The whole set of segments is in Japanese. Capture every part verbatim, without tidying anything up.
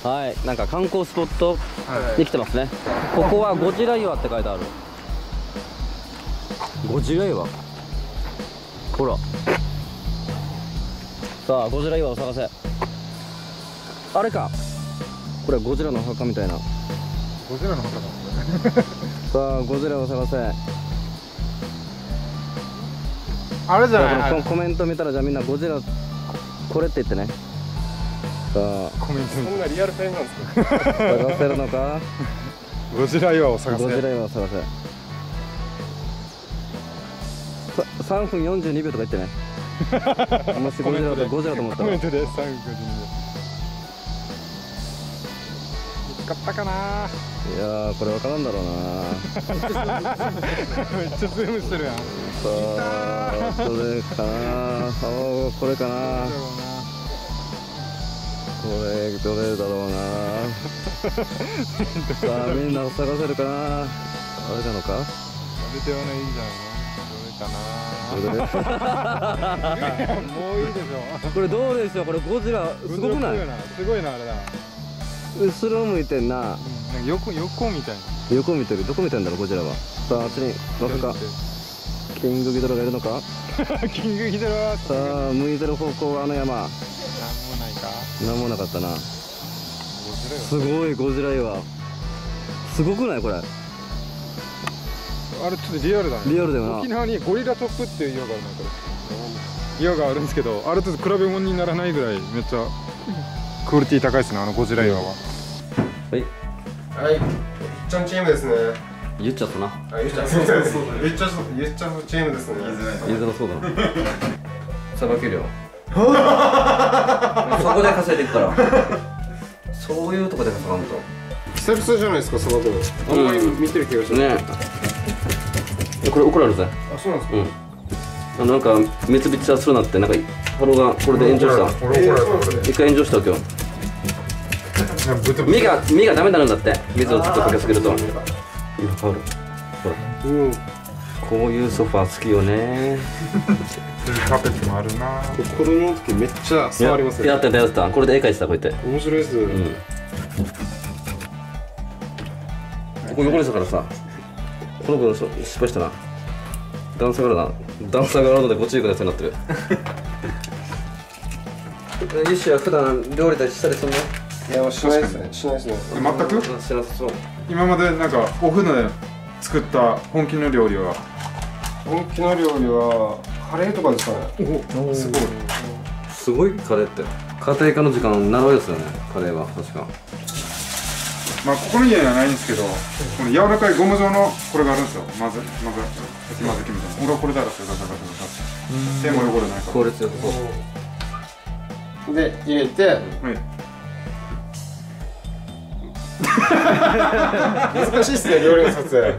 はい、なんか観光スポットに来てますね。ここはゴジラ岩って書いてある。ゴジラ岩、ほら。さあゴジラ岩を探せ。あれか、これはゴジラの墓みたいな。 ゴジラの墓だ。 さあゴジラを探せ。 あれじゃない。 このコメント見たら、じゃあみんなゴジラこれって言ってね。さあコメント。 そんなリアルタイムなんですか。 探せるのか。 ゴジラ岩を探せ。 ゴジラ岩を探せ。ささんぷんよんじゅうにびょうとか言ってね。もしゴジラとゴジラと思ったら。 コメントでさんぷんよんじゅうにびょう。見つかったかな。 いやー、これ分からんだろうな。 めっちゃズームしてるやん。 さあどれかな。おー、これかな。これどれだろうな。さあみんな探せるかな。あれなのか。 出てはないんじゃないの。どれかな。もういいでしょ。 これどうでしょう。これゴジラすごくない。 すごいなあれだ。 後ろ向いてんな。 なんか横横みたいな。 横見てる。どこ見てんだろうゴジラは。さああっちにまさかキングギドラがいるのか。 キングギドラ。 さあ向いてる方向はあの山。 なんもないか。 なんもなかったな。すごいゴジラ岩。すごくないこれ。 あれちょっとリアルだね。 リアルだよな。 沖縄にゴリラトップっていう岩があるのこれ。岩があるんですけど、あれと比べ物にならないぐらいめっちゃクオリティ高いですね、あのゴジラ岩は。 はいはい、ゆっちゃんチームですね。 言っちゃったな。 あ、ゆっちゃん、そうそうそう、ゆっちゃん、ゆっちゃんのチームですね。 言いづらそうだな。さばけるよ。そこで稼いでいくから。そういうとこで稼がんと。 久々じゃないですか、さばくの。あんまり見てる気がしない。 ねえ。これ怒られるぜ。 あ、そうなんですか。 うん。あのなんか三つbitchはするなって、なんかハロがこれで炎上した。 俺怒られた。 一回炎上した今日。身が身がダメになるんだって。水をずっとかけすぎると。色変わる。ほら。 うん。 こういうソファー好きよね。 そういうカーペットもあるな。 子供の時めっちゃ触りますね。 やってたやってた。これで絵描いてたこうやって。 面白いです。うん。 ここ汚れたからさ。この子失敗したな。段差があるな。段差があるのでご注意くださいになってる。ユッシーは普段料理だしたりするの？ いや、しないですね。しないですね。 全く？ しなさそう。 今までなんかお風呂で作った本気の料理は？ 本気の料理はカレーとかですかね。 お、すごい。 すごいカレーって。家庭科の時間習うやつだよね。カレーは確か。 まあここの家にはないんですけど、この柔らかいゴム状のこれがあるんですよ。まずまずかき混ぜ器みたいな。俺はこれだらしてガサガサガサ。手も汚れないから。 効率よさそう。 で入れて。 はい。 難しいっすね、料理の撮影。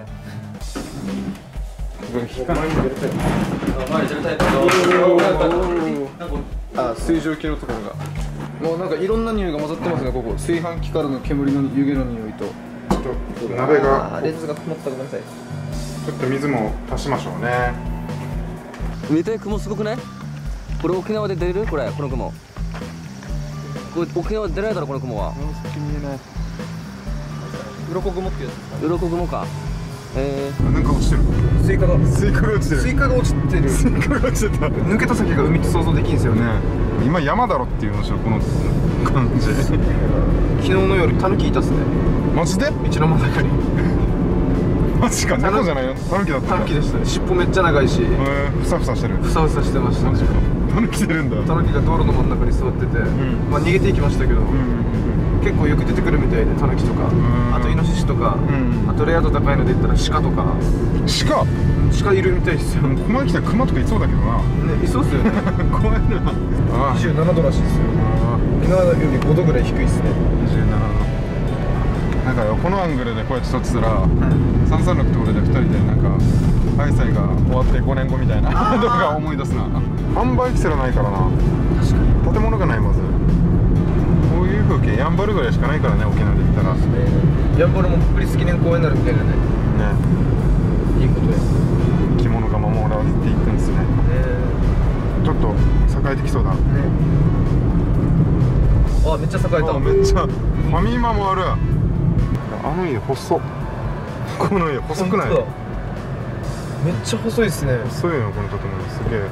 あ、水蒸気のところが。もうなんかいろんな匂いが混ざってますね、ここ。炊飯器からの煙の湯気の匂いと。 ちょっと鍋が。 レンズが曇ったごめんなさい。 ちょっと水も足しましょうね。 見て、雲すごくない？これ沖縄で出れる？これ、この雲。これ沖縄で出ないだろこの雲は。 先見えない。 鱗雲ってやつですか？ 鱗雲か。えー、なんか落ちてる。 スイカがスイカが落ちてる。 スイカが落ちてる。 スイカが落ちてた。 抜けた先が海って想像できるんですよね。 今山だろっていうのしょこの感じ。 昨日の夜タヌキいたっすね。 マジで？ 道の真ん中に。 マジか。猫じゃないよ。タヌキだった。 タヌキでしたね。尻尾めっちゃ長いし。 ええ、ふさふさしてる。 ふさふさしてました。 マジか。タヌキ出るんだ。 タヌキが道路の真ん中に座ってて、まあ逃げていきましたけど。結構よく出てくるみたいで、タヌキとか、あとイノシシとか、あとレア度高いので言ったら鹿とか。 鹿？ 鹿いるみたいですよ。 ここまで来たらクマとかいそうだけどな。 ね、いそうっすよね。 怖いな。 にじゅうななどらしいですよ。沖縄よりごどぐらい低いっすね。 にじゅうななど。なんかこのアングルでこうやって撮ってたら、さんさんろくと俺でふたりでなんか愛妻が終わってごねんごみたいな動画思い出すな。販売規制がないからな。 確かに。 建物がないまず。こういう風景やんばるぐらいしかないからね、沖縄で言ったら。 やんばるも国立記念公園になるみたいなね。 ね。 いいことや。 生き物が守られていくんですね。ちょっと栄えてきそうだ。ね。 ああ、めっちゃ栄えた。 あ、めっちゃファミマもある。あの家細っ。この家細くない？ めっちゃ細いですね。 細いのこの建物すげえ。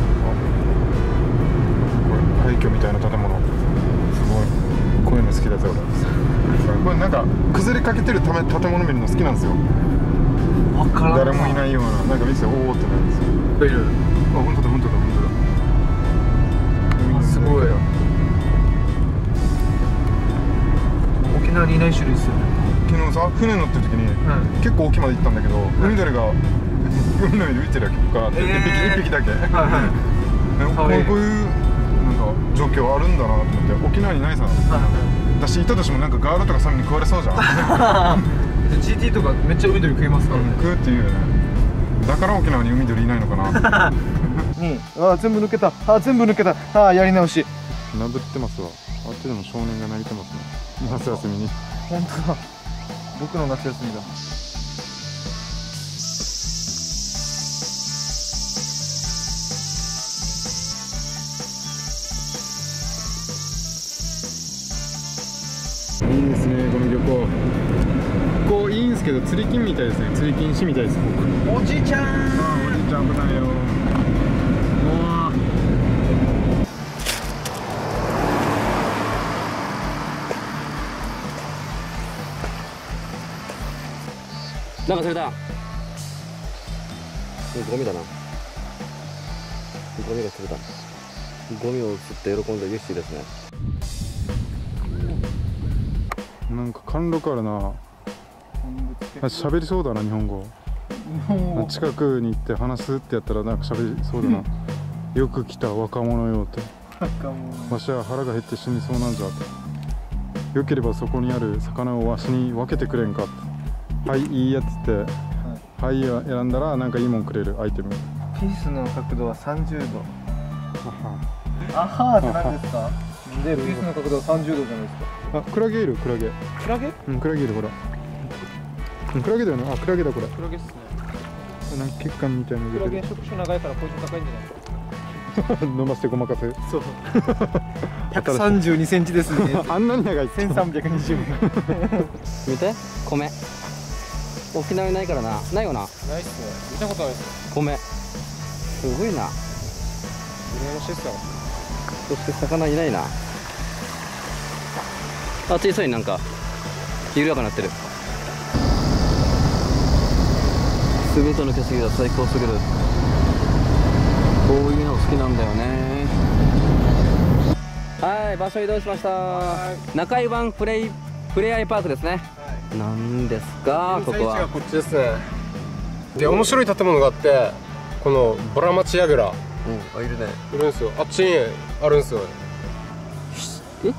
これ廃墟みたいな建物。すごい。こういうの好きだぜ俺。これなんか崩れかけてるため建物見るの好きなんですよ。 わからん。 誰もいないような、なんか見ておおってなるんですよ。 いる。 あ、本当だ本当だ本当だ。 すごい。沖縄にいない種類ですよね。 昨日さ、船乗ってる時に、うん、結構沖まで行ったんだけど、うん、海鳥が海の上で浮いてるわけとか、えー、一匹一匹だけ。はいはい。こういうなんか状況あるんだなと思って、沖縄にないさ。はいはい、だしいたとしてもなんかガードとかサメに食われそうじゃん。 ジーティー とかめっちゃ海鳥食いますからね。 食うっていうよね。だから沖縄に海鳥いないのかな。 うん。あ、全部抜けた。あ、全部抜けた。あ、やり直し。 なぶってますわ。あっちでも少年が泣いてますね。夏休みに。 本当だ。僕の夏休みだ。 いいですね、この漁港。こういいんですけど、釣り禁みたいですね。釣り禁止みたいです。 おじいちゃん。 あ、おじいちゃん危ないよ。 なんか釣れた。ゴミだな。ゴミが釣れた。ゴミを釣って喜んだユッシーですね。 なんか貫禄あるな。喋りそうだな、日本語。近くに行って話すってやったらなんか喋りそうだな。よく来た若者よって。わしは腹が減って死にそうなんじゃって。よければそこにある魚をわしに分けてくれんかって。はい、いいやつって、はい、はい、選んだらなんかいいもんくれるアイテム。 ピースの角度はさんじゅうど。あはーって何ですか？で、ピースの角度はさんじゅうどじゃないですか。 あ、クラゲいる、クラゲ。 クラゲ？ うん、クラゲいる、ほら。うん、クラゲだよね。あ、クラゲだこれ。 クラゲっすね。 なんか血管みたいなのクラゲ触手長いからポイント高いんじゃないですか。 飲ませてごまかせ。そう。 ひゃくさんじゅうにセンチですね。 あんなに長い。 せんさんびゃくにじゅう。 見て、米。沖縄にないからな。ないよな。 ないっすね。見たことないっす。 米。すごいな。 羨ましいっすよ。 そして魚いないな。あ、小さいなんか緩やかになってる。全ての景色が最高すぎる。こういうの好きなんだよね。はい、場所移動しました。中井湾プレイプレイアイパークですね。なんですかここは。 こっちですね。で、面白い建物があって、このボラマチヤグラ。 うん、あ、いるね。 いるんですよ。あっちにあるんですよ。 え？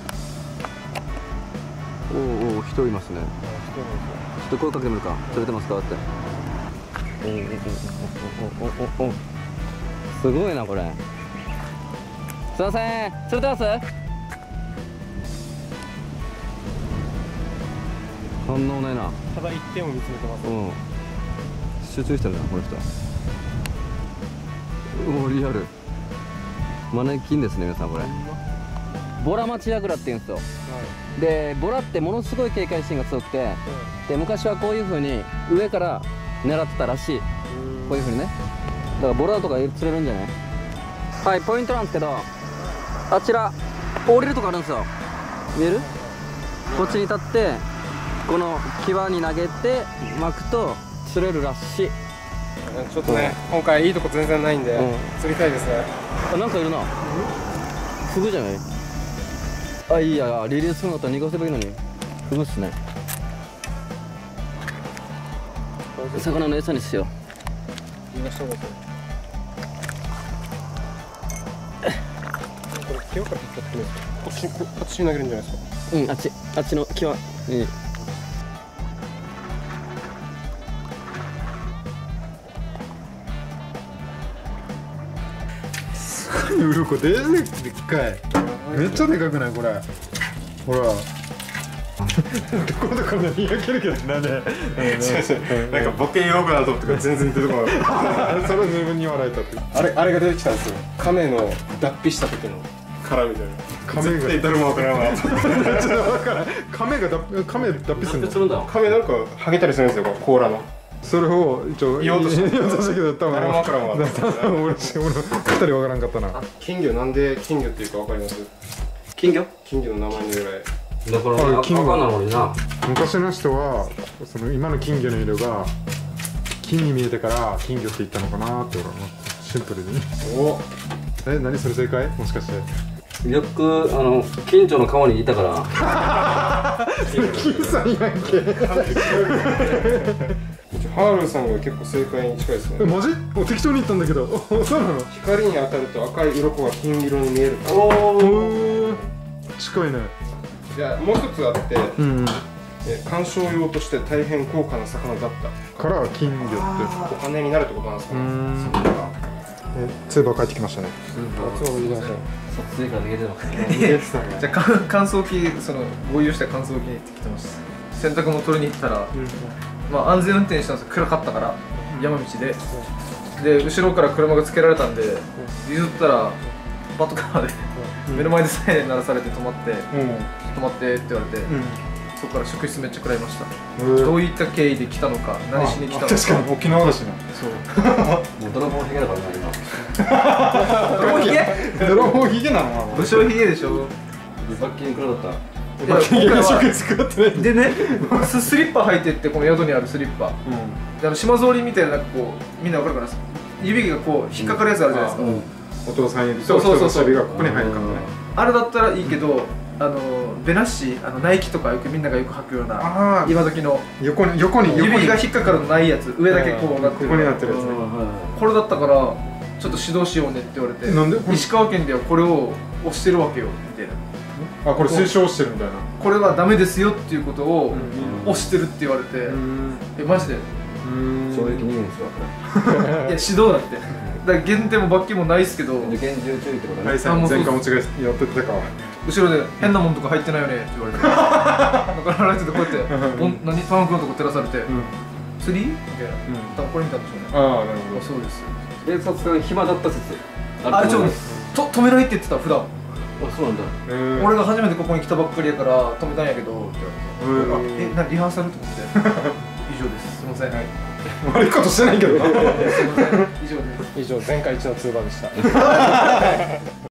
おうおう、人いますね。人声かけてみるか。釣れてますかって。おおおおおおお。すごいなこれ。すいません、釣れてます？反応ないな。 ただ一点を見つめてます。 うん。集中してるなこの人。おお、リアル。マネキンですね皆さんこれ。ボラマチヤグラって言うんですよ。はい、でボラってものすごい警戒心が強くて、うん、で昔はこういう風に上から狙ってたらしい。こういう風にね。だからボラとか釣れるんじゃない？はい、ポイントなんですけど、あちら降りるとこあるんですよ。見える？こっちに立ってこの際に投げて巻くと釣れるらしい。 ちょっとね、うん、今回いいとこ全然ないんで、うん、釣りたいですね。 あ、なんかいるな。フグじゃない？あ、いいや、リリースするんだったら濁せばいいのに。フグっすね。魚の餌にしよう。 逃がした方がいい。これ際から引っ張ってみますか。こっちこっちに投げるんじゃないですか。 うん、あっちあっちの際に。 すごい鱗ででっかい。めっちゃでかくないこれ。ほら。今度こんなに焼けるけどなんで。 なんかボケようかなと思って全然出てこない。 それ自分に笑えたって。 あれあれが出てきたんですよ。亀の脱皮した時の。 殻みたいな。亀が誰もわからない。ちょっとわからない。亀が脱亀脱皮するの。 するんだ。 亀なんかハゲたりするんですよ、甲羅の。 それを一応言おうとした言おうとしたけど多分誰もわからんわ。 俺俺二人わからんかったな。 金魚なんで金魚っていうかわかります？ 金魚？ 金魚の名前の由来。 だからあ金魚赤なのにな。 昔の人はその今の金魚の色が金に見えてから金魚って言ったのかなって俺は思ってシンプルに。 お。 え、何それ正解？もしかして。 よくあの近所の川にいたから金さんやんけ。 ハールさんが結構正解に近いですね。 え、マジ？もう適当に言ったんだけど。そうなの？ 光に当たると赤い鱗が金色に見えるから。 おおー、近いね。 じゃあもう一つあって、 うん。 え鑑賞用として大変高価な魚だったから金魚って。 お金になるってことなんですかね。 うーん。え、ツーバー帰ってきましたね。 そう言いません。 撮影から逃げてますね。 逃げてたね。 じゃあか乾燥機その合流した乾燥機に行ってきてます。洗濯物取りに行ったら、まあ安全運転したんですよ。暗かったから山道で、で後ろから車がつけられたんで譲ったらパトカーで目の前でサイレン鳴らされて止まって止まってって言われて、そこから職質めっちゃ食らいました。どういった経緯で来たのか、何しに来たのか。 確かに沖縄だしな。 そう。 もう泥棒ひげだからな今。 泥棒ひげ？ 泥棒ひげなの？ 武将ひげでしょ。 罰金いくらだった？ いや今回は職質食らってない。 でね、ススリッパ履いてってこの宿にあるスリッパ。であの島ぞりみたいななんかこうみんなわかるかな。指がこう引っかかるやつあるじゃないですか。 お父さん指とそうそうそうそう人差し指がここに入るからね。 あれだったらいいけど、あのベナッシあのナイキとかよくみんながよく履くようなああ、 今時の横に横に横に指が引っかかるのないやつ、上だけこうなってる。 ここになってるやつね。 これだったからちょっと指導しようねって言われて。 なんで？ 石川県ではこれを押してるわけよみたいな。 あ、これ推奨してるみたいな。 これはダメですよっていうことを押してるって言われて、えマジで？ 懲役にねんですわ。 いや指導だって。だから減点も罰金もないっすけど、 受験中注意ってことね。 はい、前科持ちがやってたか。 後ろで変なもんとか入ってないよねって言われて、だからライトでこうやっておん何タンクのとこ照らされて、釣りみたいな、多分これ見たんでしょうね。 ああ、なるほど。 そうです。 警察官暇だった説。 あ、ちょっと止めないって言ってた普段。 あ、そうなんだ。 俺が初めてここに来たばっかりやから止めたんやけどって言われて、え、なリハーサルと思って。以上です。すみません。 悪いことしてないけどな。 すみません。以上です。 以上、前回一の通話でした。